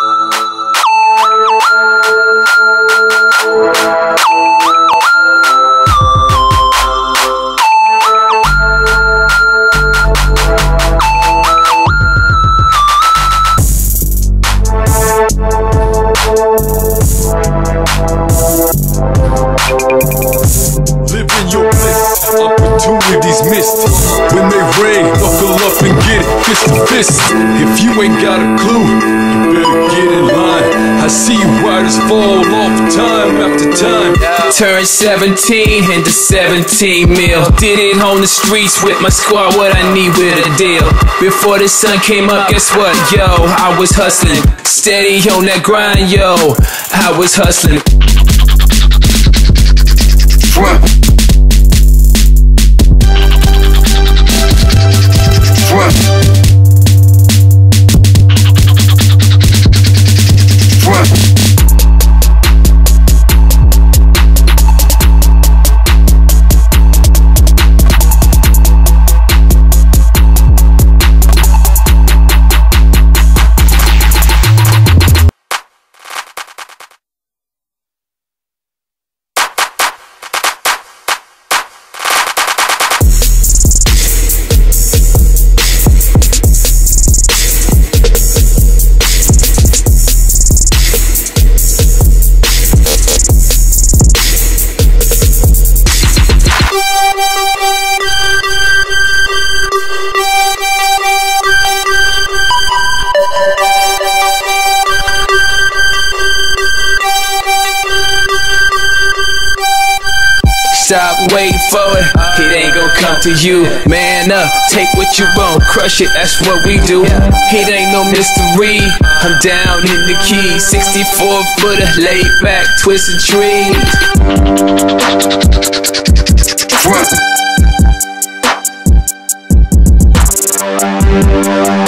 Living your bliss, opportunities missed. When they rain, buckle up and get it fist to fist. If you ain't got a clue, you better get in line. I see riders fall off time after time. Turned 17 into 17 mil. Did it on the streets with my squad, what I need with a deal. Before the sun came up, guess what, yo? I was hustling, steady on that grind, yo. I was hustling. Front. Front. Front. Stop, wait for it, it ain't gon' come to you. Man up, take what you want, crush it, that's what we do. It ain't no mystery, I'm down in the key. 64-footer, laid back, twisted trees. Front.